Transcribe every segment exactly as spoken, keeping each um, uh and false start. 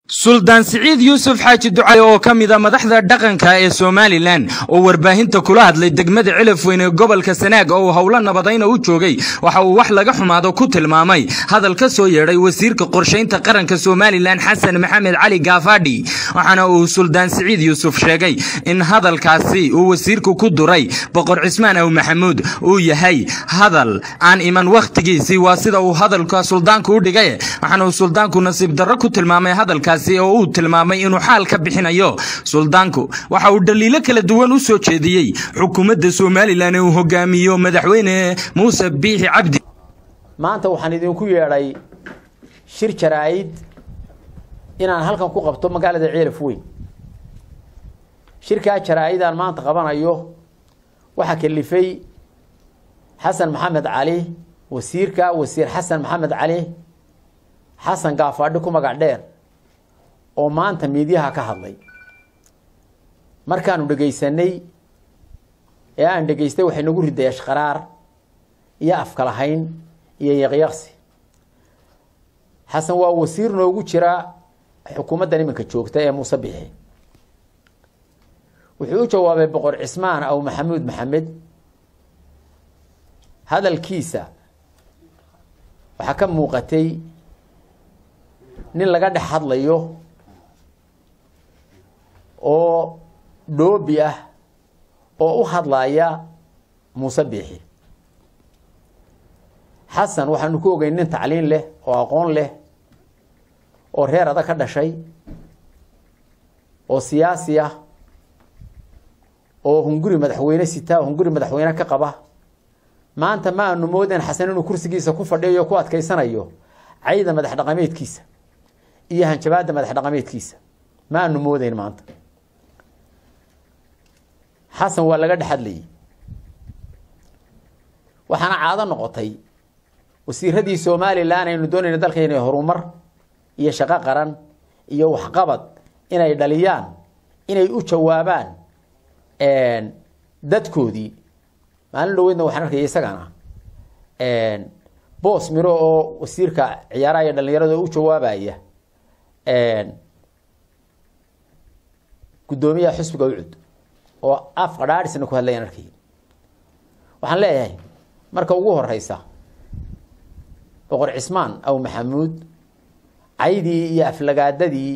سلطان سعيد يوسف حاج دعاء oo kamida madaxda dhaqanka ee Soomaaliland oo warbaahinta kula hadlay degmada Cilaf weyn ee gobolka Sanaag oo hawlo nabadayna u joogay waxa uu wax laga xumaado ku tilmaamay hadal ka soo yeeray wasiirka qorsheynta qaranka Soomaaliland Xasan Maxamed Cali Gaafadhi waxana uu Sultan Sacid Yusuf sheegay in hadalkaasi uu wasiirku ku duray boqor Cismaan aw Maxamuud uu yahay hadal aan iman waqtigiisii waa sida uu hadalka sultaanku u dhigay waxana uu sultaanku nasiib darro ku tilmaamay hadalka oo uu tilmaamay inuu xaal ka bixinayo sultaanku waxa uu daliilo kala duwan u soo jeediyay xukuumadda Soomaaliland ee uu hogaamiyo madaxweyne Muuse Biixi Cabdi maanta waxaan idinku yeeray shir jaraa'id inaan halkan ku qabto magaalada Cilaf weyn shirka jaraa'id aan maanta qabanayo waxa kalifay Xasan Maxamed Cali wasiirka wasiir Xasan Maxamed Cali Xasan Gaafadhi ku magac dheer oo maanta miidiyaha ka hadlay markaan u dhageysanay ee aan dhageystay waxay nagu riday ashqaraar iyo afkalahayn iyo yaqyaqsi Xasan waa wasiir noogu jira xukuumadda nimanka joogta ee Muuse Biixi wuxuu u jawaabay boqor Cismaan aw Maxamuud Maxamed hadalkiisa waxa ka muuqatay nin laga dhex hadlayo oo dhoobi ah oo u hadlaya Muuse Biixi Xasan waxaanu ku ogeyn nin tacliin leh oo aqoon leh oo reer adag ka dhashay oo siyaasi ah oo hunguri madaxweyne sita hunguri madaxweyne ka qaba maanta ma aanu moodeen Xasan inuu kursigiisa ku fadhiyo ku adkeysanayo ciidan madax dhaqameedkiisa iyo hanjabaada madax dhaqameedkiisa ma aanu moodeen maanta Xasan waa laga dhaxadlay waxaana caado noqotay wasiiradii Soomaaliland aynu doonayna dalkeena horumar iyo shaqo qaran iyo waxqabad inay dhaliyaan inay u jawaabaan een dadkoodii maalin dhaweydna waxaan arkay isagana een boos miro oo wasiirka ciyaaraha dhalinyarada u jawaabaya een gudoomiyaha xisbiga ucud oo af qadaarisna ku hadlayaan arkay waxaan leeyahay marka ugu horeysa boqor Cismaan aw Maxamuud caydii iyo aflagaadadii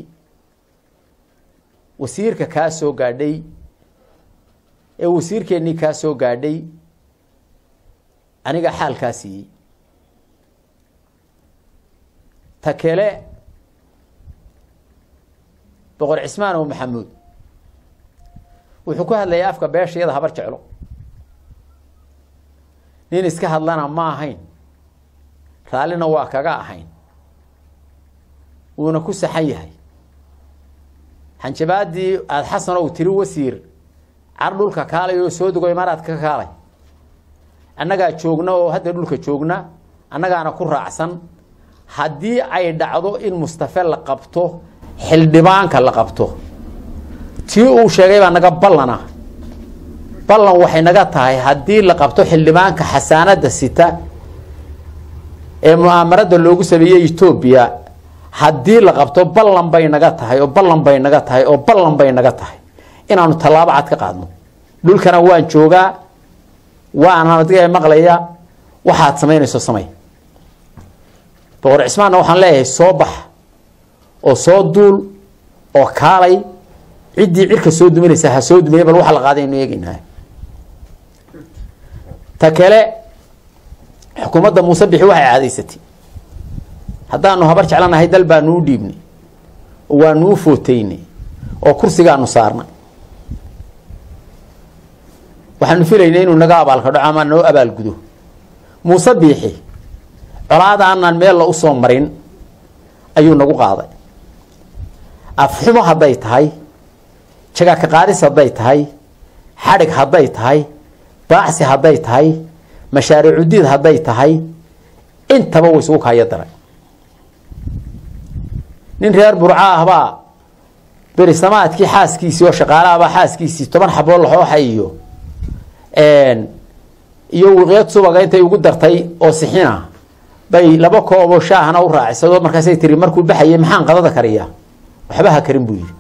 wasiirka ka soo gaadhay ee wasiirkeeni ka soo gaadhay aniga xaalkaasi takele boqor Cismaan aw Maxamuud wuxuu ku hadlayay afka beeshayada habar jeclo nin iska hadlana ma ahayn raalina waa kaga ahayn wuuna ku saxan yahay hanjabaadii aad Xasan oo tiri wasiir ardulka kaalay oo soo dugo imaaraadka ka kaalay annaga joogna oo hadda dhulka joogna annagaana ku raacsan hadii ay dhacdo in Mustafa la qabto xildhibaanka la qabto tii uu sheegay baa naga ballana ballan waxay naga tahay hadii la qabto xildhibaanka xasaanada sita ee mu'aamarada loogu sameeyay Ethiopia hadii la qabto ballan bay naga tahay oo ballan bay naga tahay oo ballan bay naga tahay inaanu talaabo cad ka qaadno dhulkana waan joogaa waana adiga maqlaya waxaad sameynayso samay boqor Cismaan waxaan leeyahay soo bax oo soo duul oo kaalay cidii cirka soo duminaysa ha soo dumiyay bal waxa la qaaday inuu eegnaa takale xukuumadda Muuse Biixi waxay caadaysatay haddaanu habar jeclanahay dal baa nuu dhiibnay waa nuu footeynay oo kursigaanu saarnay waxaanu filaynay inuu naga abaal ka dhaco ama noo abaal gudo Muuse Biixi colaada aanan meel la u soo marin ayuu nagu qaaday afxumo haday tahay jaga ka qaadis haday tahay xarig haday tahay baacsi haday tahay mashaariic diid haday tahay intaba way soo kaaya daray nin reer burca ah baa berisamaadkii xaaskiisii oo shaqaalaha baa xaaskiisii toban xabo la xooxayo een iyo waqiyad subaga intay ugu dartay oo sixina bay laba koob oo shaahna u raacisado markaas ay tiri markuu baxayay maxaan qadada kariya waxba ha karin buu yiri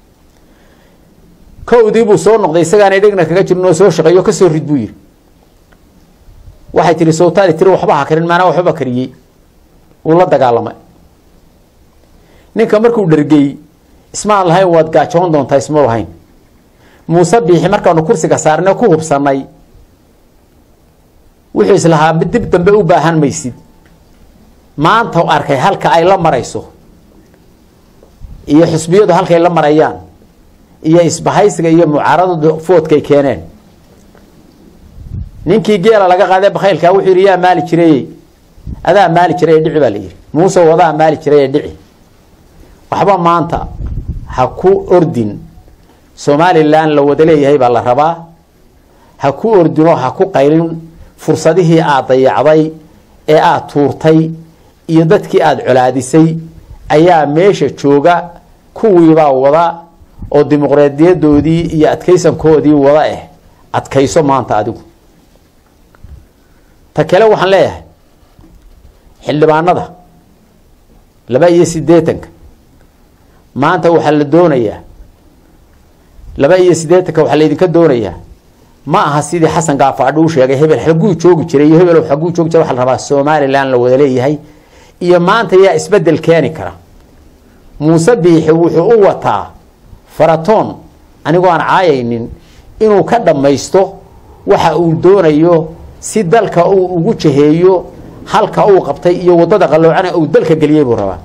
kowdii buu soo noqday isagaana dhigna kaga jirno soo shaqeeyo ka soo rid buu yiri waxay tiri sootaadi tiri waxba ha karin maana waxba kariyay uu la dagaalamay ninka markuu dhargay isma lahayn waad gaajoon doontaa isma lahayn Muuse Biixi markaanu kursiga saarnay ku hubsanay wixii islaha dib dambe u baahan maysid maanta oo arkay halka ay la marayso iyo xisbiyadu halka ay la marayaan iyo isbahaysiga iyo mucaaradada foodkay keeneen ninkii geela laga qaaday bakhaylka wuxuu yiri yaa maali jiray adaa maali jiray dhici baa la yiri Muuse wadaa maali jiray dhici waxba maanta ha ku ordin Somaliland la wada leeyahay baa la rabaa ha ku ordino ha ku qaylin fursadihii aad dayacday ee aad tuurtay iyo dadkii aad culaadisay ayaa meesha jooga kuwii baa wada oo dimuqraadiyadoodii iyo adkaysankoodii wada ah adkayso maanta adigu ta kale waxaan leeyahay xildhibaanada laba iyo siddeetan maanta waxa la doonayaa laba iyo siddeetan waxa la idinka doonayaa ma aha sidii Xasan Gaafadh uu sheegay hebel xaguu joogi jiray iyo hebel xaguu joogi jiray waxa la rabaa Somaliland la wada leeyahay iyo maanta yaa isbedel keeni kara Muuse Biixi wuxuu u wataa faratoon anigoo aan caayaynin inuu ka dhamaysto waxa uu doonayo si dalka uu ugu jaheeyo halka uu qabtay iyo wadada qaloocan uu dalka galiyay buu rabaa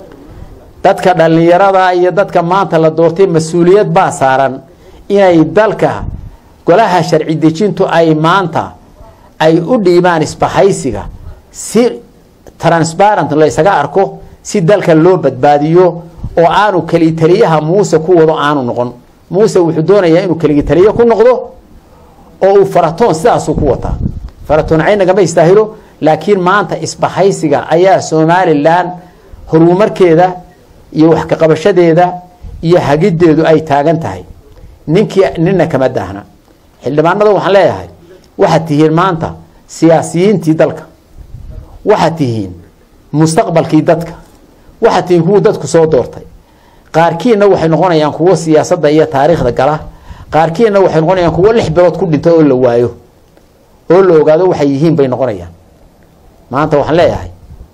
dadka dhalinyarada iyo dadka maanta la doortay mas'uuliyad baa saaran inay dalka golaha sharci dejintu ay maanta ay u dhiibaan isbahaysiga si transparent la isaga arko si dalka loo badbaadiyo oo aanu kali taliyaha Muuse ku wado aanu noqon Muuse wuxuu doonayaa inuu kali taliye ku noqdo oo uu faratoon sidaas ku wata faratoon aynaga ma istaahilo laakiin maanta isbahaysiga ayaa Somaliland horumarkeeda iyo wax ka qabashadeeda iyo hagideedu ay taagan tahay ninkii ninna kama daahna xildhibaanada waxaan leeyahay waxa tihiin maanta siyaasiyiintii dalka waxa tihiin mustaqbalkii dadka waxa tihiin kuwa dadku soo doortay qaarkiina waxay noqonayaan kuwa siyaasadda iyo taariikhda gala qaarkiina waxay noqonayaan kuwa lix bilood ku dhintay oo la waayo oo la ogaado waxay yihiin bay noqonayaan maanta waxaan leeyahay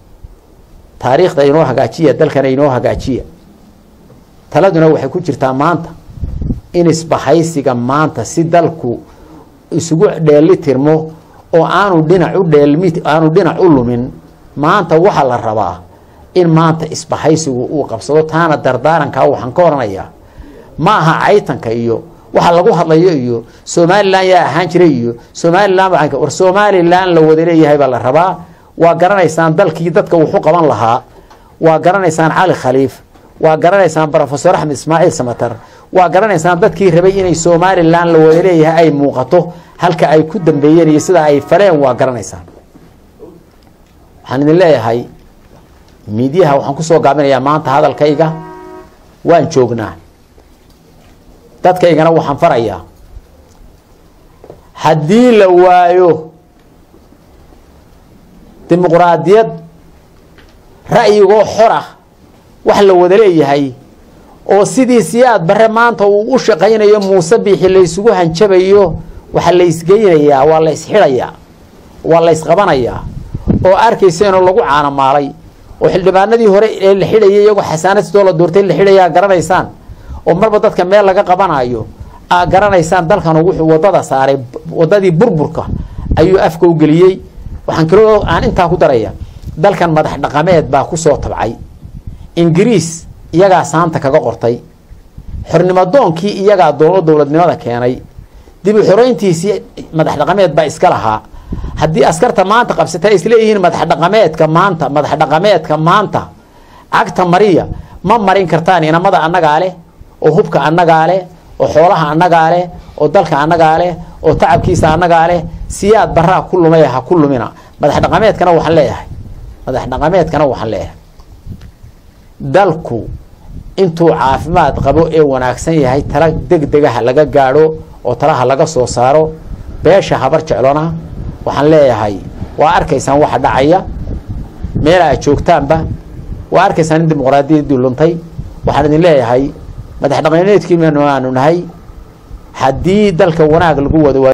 taariikhda inoo hagaajiya dalkana inoo hagaajiya taladuna waxay ku jirtaa maanta in isbahaysiga maanta si dalku isugu dheelitirmo oo aanu dhinac u dheelmid aanu dhinac u lumin maanta waxa la rabaa in maanta isbahaysigu uu qabsado taana dardaaranka waxaan ka oranayaa ma aha caytanka iyo waxa lagu hadlayo iyo Somaliland yaa ahaan jiray iyo Somaliland waxa war Somaliland la wada leeyahay baa la rabaa waa garanaysaan dalkii dadka wuxuu qaban lahaa waa garanaysaan Cali Khaliif waa garanaysaan Professor Axmed Ismaaciil Samatar waa garanaysaan dadkii rabay inay Somaliland la wada leeyahay ay muuqato halka ay ku dambeeyeen iyo sida ay faleen waa garanaysaan waxaan idin leeyahay miidiyaha waxaan ku soo gaabinayaa maanta hadalkayga waan joognaa dadkaygana waxaan farayaa haddii la waayo dimuqraadiyad ra'yigoo xor ah wax la wada leeyahay oo sidii siyaad bare maanta uu u shaqaynayo Muuse Biixi la isugu hanjabayo waxa la isgeynayaa waa la isxirayaa waa la isqabanayaa oo arkayseen oo lagu caanamaalay oo xildhibaanadii hore ee la xidhayay iyagu xasaanadii la doortay la xidhayaa garanaysaan oo marba dadka meel laga qabanayo aa garanaysaan dalkan wuxuu wadada saaray wadadii burburka ayuu afka u galiyay waxaan kaloo aan inta ku daraya dalkan madax dhaqameed baa ku soo tabcay Ingiriis iyaga saanta kaga qortay xornimo doonkii iyaga dowlad dowladnimada keenay dib u xoreyntiisii madax dhaqameed baa iska lahaa haddii askarta maanta qabsatay isla yihiin madax dhaqameedka maanta madax dhaqameedka maanta agta mariya ma marin kartaan inamada annaga leh oo hubka annaga leh oo xoolaha annaga leh oo dalka annaga leh oo tacabkiisa annaga leh siyaad baraa ku lumay ha ku lumina madax dhaqameedkana waxaan leeyahay madax dhaqameedkana waxaan leeyahay dalku intuu caafimaad qabo ee wanaagsan yahay tala degdegaha laga gaaro oo talaha laga soo saaro beesha habar jeclona waxaan leeyahay waa arkaysaan waxa dhacaya meel ay joogtaanba waa arkaysaan in dimuqraadiyaddu luntay waxaan idin leeyahay madax dhaqameedkii meenu aanu nahay haddii dalka wanaag lagu wado